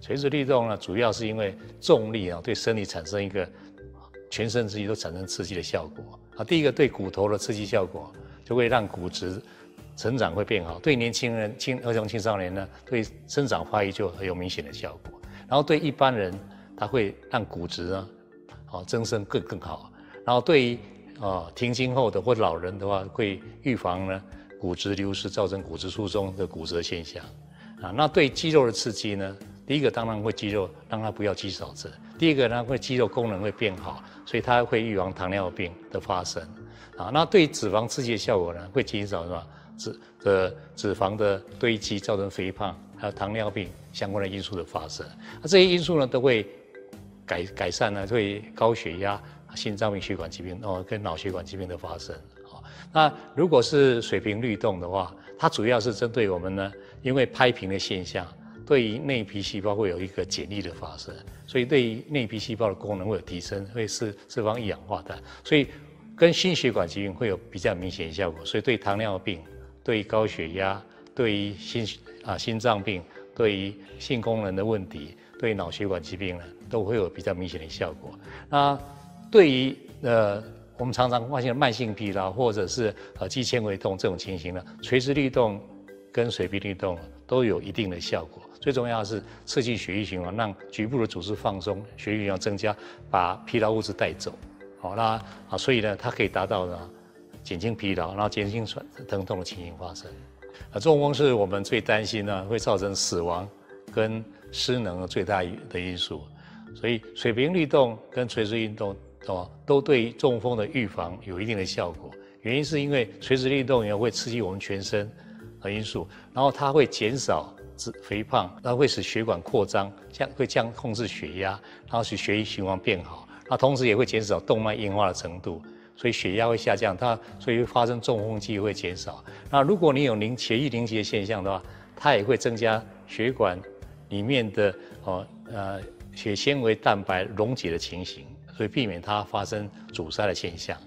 垂直律动呢，主要是因为重力对身体产生一个全身肌都产生刺激的效果。第一个对骨头的刺激效果，就会让骨质成长会变好。对年轻人、儿童、青少年呢，对生长发育就很有明显的效果。然后对一般人，它会让骨质呢，增生更好。然后对于停经后的或老人的话，会预防呢骨质流失，造成骨质疏松的骨折现象。那对肌肉的刺激呢，第一个当然会肌肉让它不要肌少症，第二个呢会肌肉功能会变好，所以它会预防糖尿病的发生。那对脂肪刺激的效果呢，会减少什么脂肪的堆积，造成肥胖，还有糖尿病相关的因素的发生。这些因素呢都会改善呢，会高血压、心脏病、血管疾病跟脑血管疾病的发生。那如果是水平律动的话，它主要是针对我们呢，因为拍平的现象，对于内皮细胞会有一个剪力的发生，所以对于内皮细胞的功能会有提升，会释放一氧化氮，所以跟心血管疾病会有比较明显的效果。所以对糖尿病、对于高血压、对于心脏病、对于性功能的问题、对于脑血管疾病呢，都会有比较明显的效果。那对于我们常常发现慢性疲劳或者是肌纤维痛这种情形呢，垂直律动跟水平律动都有一定的效果。最重要的是刺激血液循环，让局部的组织放松，血液循环增加，把疲劳物质带走。所以呢，它可以达到呢减轻疲劳，然后减轻疼痛的情形发生。中风是我们最担心呢会造成死亡跟失能的最大的因素，所以水平律动跟垂直运动都对中风的预防有一定的效果。原因是因为垂直律动也会刺激我们全身的因素，然后它会减少肥胖，它会使血管扩张，会控制血压，然后使血液循环变好。那同时也会减少动脉硬化的程度，所以血压会下降，所以会发生中风机会减少。那如果你有血液凝集的现象的话，它也会增加血管里面的血纤维蛋白溶解的情形，所以避免它发生阻塞的现象。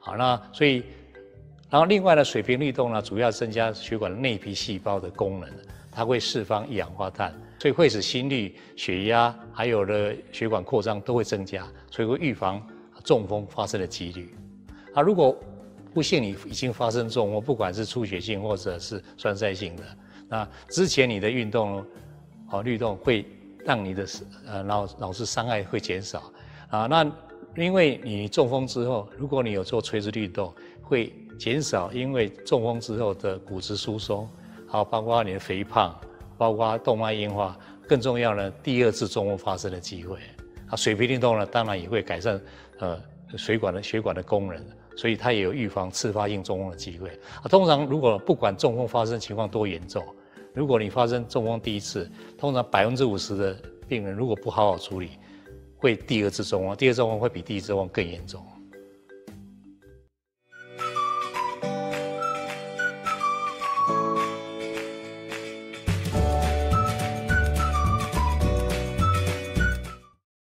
然后另外呢，水平律动呢，主要增加血管内皮细胞的功能，它会释放一氧化碳，所以会使心率、血压还有的血管扩张都会增加，所以会预防中风发生的几率。如果不幸你已经发生中风，不管是出血性或者是栓塞性的，那之前你的运动律动会让你的脑室伤害会减少那因为你中风之后，如果你有做垂直律动，会减少因为中风之后的骨质疏松，包括你的肥胖，包括动脉硬化，更重要呢，第二次中风发生的机会。水平律动呢，当然也会改善血管的功能，所以它也有预防次发性中风的机会。通常如果不管中风发生情况多严重，如果你发生中风第一次，通常50%的病人如果不好好处理，会第二次中风，第二次中风会比第一次中风更严重。